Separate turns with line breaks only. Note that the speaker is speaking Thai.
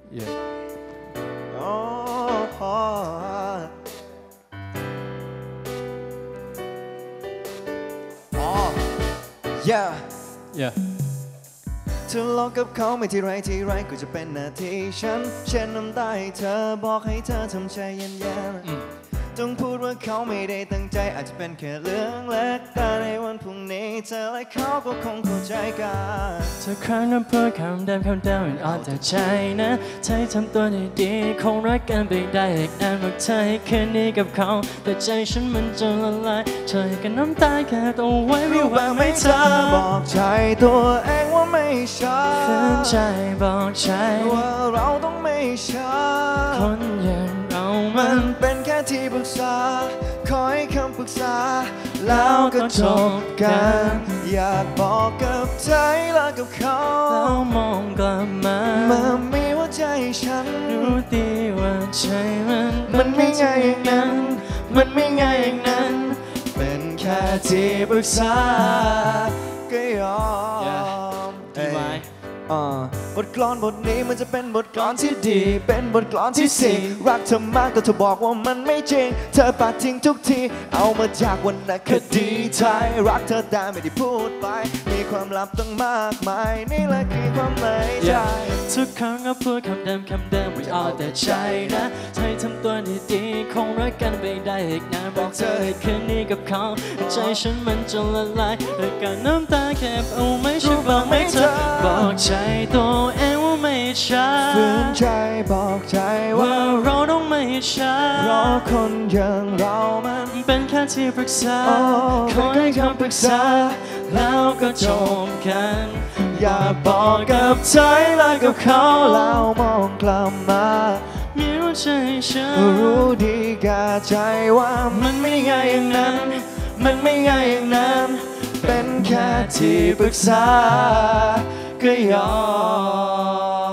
ทะเลาะกับเขาไม่ทีไรก็จะเป็นหน้าที่ฉันเช็ดน้ำตาให้เธอบอกให้เธอทำใจเย็นๆต้องพูดว่าเขาไม่ได้ตั้งใจอาจจะเป็นแค่เรื่องเล็กแต่ในวันพรุ่งนี้เธอและเขาก็คงเข้าใจกัน
ทุกครั้งนั้นพูดคำเดิมมันอ่อนแต่ใจนะเธอทำตัวดีๆคงรักกันไปได้อีกนานบอกเธอให้คืนนี้กับเขาแต่ใจฉันมันจะละลายเธอกับน้ำตาแค่ต้องไว้ไม่ว่าไม่เธอ
บอกใจตัวเองว่าไม่ใช่
ฝืนใจบอกใจ
ว่าเราต้องไม่ใช่
คนอย่างเรา
มันเป็นแค่ที่ปรึกษาขอให้คำปรึกษาแล้วก็จบกันอยากบอกกับใจและกับเขา
แล้วมองกลับมา
มีหัวใจฉัน
รู้ดีว่าใจ
มันไม่ง่ายอย่างนั้นมันไม่ง่ายอย่างนั้นเป็นแค่ที่ปรึกษาก็ยอมบทกลอนบทนี้มันจะเป็นบทกลอนที่ดีเป็นบทกลอนที่สี่รักเธอมากแต่เธอบอกว่ามันไม่จริงเธอปัดทิ้งทุกทีเอามาจากวรรณคดีไทยรักเธอแต่ไม่ได้พูดไปมีความลับตั้งมากมายนี่แหละคือความในใจ
ทุกครั้งก็พูดคำเดิมไม่เอาแต่ใจนะเธอทำตัวดีๆคงรักกันไปได้อีกนานบอกเธอให้คืนนี้กับเขาใจฉันมันจะละลายด้วยการน้ำตาแค่เอาไม่ใช่บอกไม่เธอบอกใจตัวเองว่าไม่ใช่
ฝืนใจบอกใจ
ว่าเราต้องไม่ใช่
เพราะคนอย่างเรามัน
เป็นแค่ที่ปรึกษา
ขอให้คำปรึกษา
แล้วก็จบกัน
อย่าบอกกับใจและกับเขาแล้วมองกลับมา
มีหัวใจฉัน
รู้ดีกาใจว่ามันไม่ง่ายอย่างนั้นมันไม่ง่ายอย่างนั้นเป็นแค่ที่ปรึกษาก็ยอม